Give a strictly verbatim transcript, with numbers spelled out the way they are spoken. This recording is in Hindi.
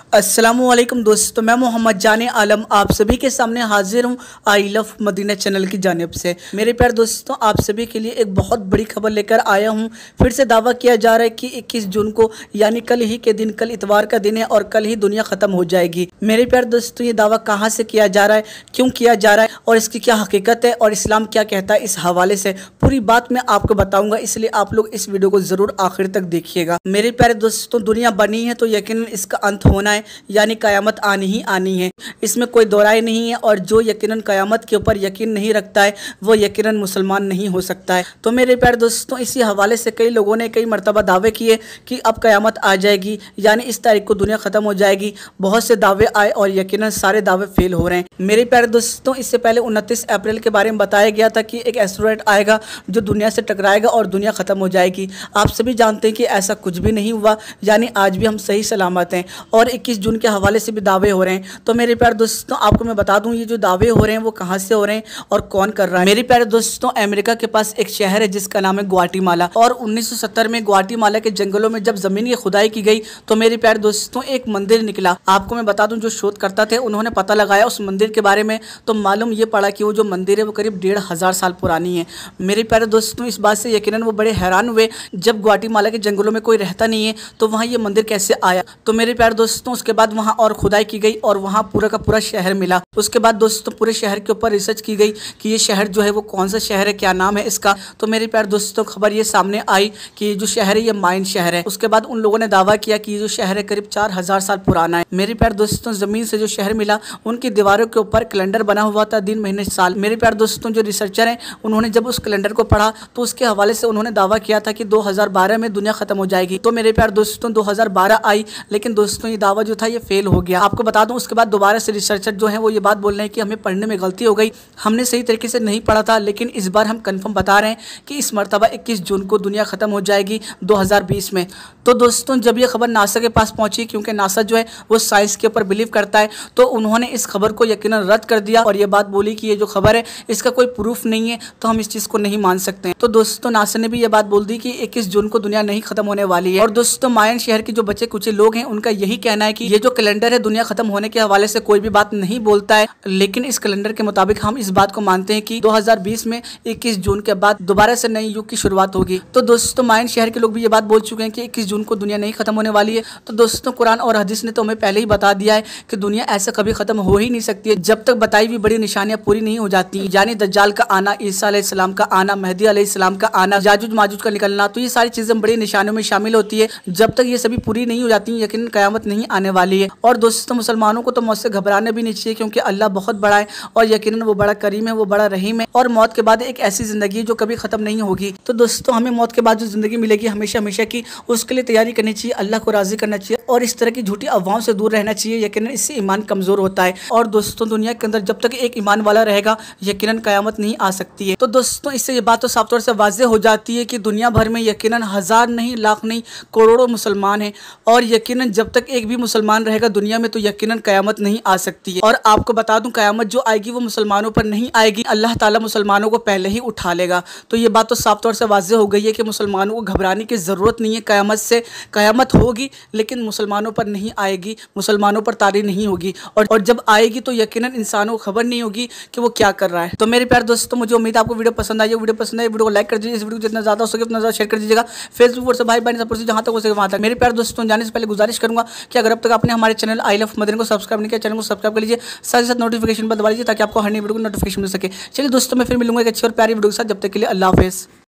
अस्सलामुअलैकुम दोस्तों, मैं मोहम्मद जाने आलम आप सभी के सामने हाजिर हूँ आई लव मदीना चैनल की जानिब से। मेरे प्यारे दोस्तों, आप सभी के लिए एक बहुत बड़ी खबर लेकर आया हूँ। फिर से दावा किया जा रहा है कि इक्कीस जून को यानी कल ही के दिन, कल इतवार का दिन है और कल ही दुनिया ख़त्म हो जाएगी। मेरे प्यारे दोस्तों, ये दावा कहाँ से किया जा रहा है, क्यों किया जा रहा है और इसकी क्या हकीकत है और इस्लाम क्या कहता है, इस हवाले से पूरी बात मैं आपको बताऊँगा। इसलिए आप लोग इस वीडियो को ज़रूर आखिर तक देखिएगा। मेरे प्यारे दोस्तों, दुनिया बनी है तो यकीनन इसका अंत होना है, यानी कयामत आनी ही आनी है, इसमें कोई दो राय नहीं है। और जो यकीनन कयामत के ऊपर यकीन नहीं रखता है वो यकीनन मुसलमान नहीं हो सकता है। तो मेरे प्यारे दोस्तों, इसी हवाले से कई लोगों ने कई मरतबा दावे किए कि अब कयामत आ जाएगी, यानी इस तारीख को दुनिया ख़त्म हो जाएगी। बहुत से दावे आए और यकीनन सारे दावे फेल हो रहे हैं। मेरे प्यारे दोस्तों, इससे पहले उनतीस अप्रैल के बारे में बताया गया था कि एक एस्टेरॉयड आएगा जो दुनिया से टकराएगा और दुनिया ख़त्म हो जाएगी। आप सभी जानते हैं कि ऐसा कुछ भी नहीं हुआ, यानी आज भी हम सही सलामत हैं और इक्कीस जून के हवाले से भी दावे हो रहे हैं। तो मेरे प्यारे दोस्तों, आपको मैं बता दूं ये जो दावे हो रहे हैं वो कहां से हो रहे हैं और कौन कर रहा है। मेरे प्यारे दोस्तों, अमेरिका के पास एक शहर है जिसका नाम है ग्वाटेमाला, और उन्नीस सौ सत्तर में ग्वाटेमाला के जंगलों में जब जमीन की खुदाई की गई तो मेरे प्यारे दोस्तों एक मंदिर निकला। आपको मैं बता दूं जो शोधकर्ता थे उन्होंने पता लगाया उस मंदिर के बारे में, तो मालूम ये पड़ा कि वो जो मंदिर है वो करीब डेढ़ हजार साल पुरानी है। मेरे प्यारे दोस्तों, इस बात से यकीनन वो बड़े हैरान हुए, जब ग्वाटेमाला के जंगलों में कोई रहता नहीं है तो वहाँ ये मंदिर कैसे आया। तो मेरे प्यारे दोस्तों, उसके बाद वहाँ और खुदाई की गई और वहाँ पूरा का पूरा शहर मिला। उसके बाद दोस्तों पूरे शहर के ऊपर रिसर्च की गई कि ये शहर जो है वो कौन सा शहर है, क्या नाम है इसका। तो मेरे प्यारे दोस्तों, खबर ये सामने आई कि ये जो शहर है ये माइन शहर है। उसके बाद उन लोगों ने दावा किया कि ये जो शहर है करीब चार हजार साल पुराना है। मेरे प्यारे दोस्तों, जमीन से जो शहर मिला उनकी दीवारों के ऊपर कैलेंडर बना हुआ था, दिन महीने साल। मेरे प्यारे दोस्तों, जो रिसर्चर हैं उन्होंने जब उस कैलेंडर को पढ़ा तो उसके हवाले से उन्होंने दावा किया था कि दो हजार बारह में दुनिया खत्म हो जाएगी। तो मेरे प्यारे दोस्तों, दो हजार बारह आई, लेकिन दोस्तों ये दावा जो था ये फेल हो गया। आपको बता दूं उसके बाद दोबारा से रिसर्चर जो है वो ये बात बोल रहे हैं कि हमें पढ़ने में गलती हो गई, हमने सही तरीके से नहीं पढ़ा था, लेकिन इस बार हम कंफर्म बता रहे हैं कि इस मरतबा इक्कीस जून को दुनिया खत्म हो जाएगी दो हजार बीस में। तो दोस्तों, जब ये खबर नासा के पास पहुंची, क्योंकि नासा जो है वो साइंस के ऊपर बिलीव करता है, तो उन्होंने इस खबर को यकीनन रद्द कर दिया और ये बात बोली कि ये जो खबर है इसका कोई प्रूफ नहीं है, तो हम इस चीज़ को नहीं मान सकते हैं। तो दोस्तों, नासा ने भी ये बात बोल दी कि इक्कीस जून को दुनिया नहीं खत्म होने वाली है। और दोस्तों, मायन शहर के जो बचे कुछ लोग हैं उनका यही कहना है कि ये जो कैलेंडर है दुनिया खत्म होने के हवाले से कोई भी बात नहीं बोलता है, लेकिन इस कैलेंडर के मुताबिक हम इस बात को मानते हैं कि दो हजार बीस में इक्कीस जून के बाद दोबारा से नई युग की शुरुआत होगी। तो दोस्तों, मायन शहर के लोग भी ये बात बोल चुके हैं कि इक्कीस जून को दुनिया नहीं खत्म होने वाली है। तो दोस्तों, कुरान और हदीस ने तो हमें पहले ही बता दिया है कि दुनिया ऐसे कभी खत्म हो ही नहीं सकती है जब तक बताई हुई बड़ी निशानियां पूरी नहीं हो जाती, यानी दज्जाल का आना, ईसा अलैहिस्सलाम का आना, मेहदी अलैहिस्सलाम का आना, याजुज माजुज का निकलना। तो ये सारी चीजें बड़ी निशानियों में शामिल होती है। जब तक ये सभी पूरी नहीं हो जाती यकीनन कयामत नहीं आने वाली है। और दोस्तों, मुसलमानों को तो मौत से घबराने भी नहीं चाहिए, क्योंकि अल्लाह बहुत बड़ा है और यकीनन वो बड़ा करीम है, वो बड़ा रहीम है। और मौत के बाद एक ऐसी जिंदगी है जो कभी खत्म नहीं होगी। तो दोस्तों, हमें मौत के बाद जो जिंदगी मिलेगी हमेशा हमेशा की, उसके लिए तैयारी करनी चाहिए, अल्लाह को राजी करना चाहिए और इस तरह की झूठी अफवाहों से दूर रहना चाहिए। यकीनन इससे ईमान कमजोर होता है। और दोस्तों, दुनिया के अंदर जब तक एक ईमान वाला रहेगा यकीनन कयामत नहीं आ सकती है। तो दोस्तों, इससे ये बात तो साफ तौर से वाज़ेह हो जाती है कि दुनिया भर में यकीनन हजार नहीं, लाख नहीं, करोड़ों मुसलमान हैं और यकीनन जब तक एक भी मुसलमान रहेगा दुनिया में तो यकीनन कयामत नहीं आ सकती है। और आपको बता दूं, कयामत जो आएगी वो मुसलमानों पर नहीं आएगी, अल्लाह ताला मुसलमानों को पहले ही उठा लेगा। तो ये बात तो साफ तौर से वाज़ेह हो गई है कि मुसलमानों को घबराने की ज़रूरत नहीं है कयामत से। कयामत होगी लेकिन मुसलमानों पर नहीं आएगी, मुसलमानों पर तारी नहीं होगी, और, और जब आएगी तो यकीनन इंसानों को खबर नहीं होगी कि वो क्या कर रहा है। तो मेरे प्यारे दोस्तों, मुझे उम्मीद है आपको वीडियो पसंद आई है। वीडियो पसंद आई वीडियो को लाइक कर दीजिए, इस वीडियो को जितना ज़्यादा हो सके उतना ज़्यादा शेयर कर दीजिएगा। फेसबुक पर भाई बहन सपोर्ट जहाँ तक हो सके वहाँ तक। मेरे प्यारे दोस्तों, जाने से पहले गुजारिश करूंगा कि अगर अब तक आपने हमारे चैनल आई लव मदीना को सब्सक्राइब नहीं किया, चैनल को सब्सक्राइब कर लीजिए, साथ ही साथ नोटिफिकेशन पर दबा लीजिए ताकि आपको हर नई वीडियो को नोटिफिकेशन मिल सके। चलिए दोस्तों, मैं फिर मिलूंगा एक अच्छी और प्यारी वीडियो के साथ। जब तक के लिए अल्लाह हाफिज़।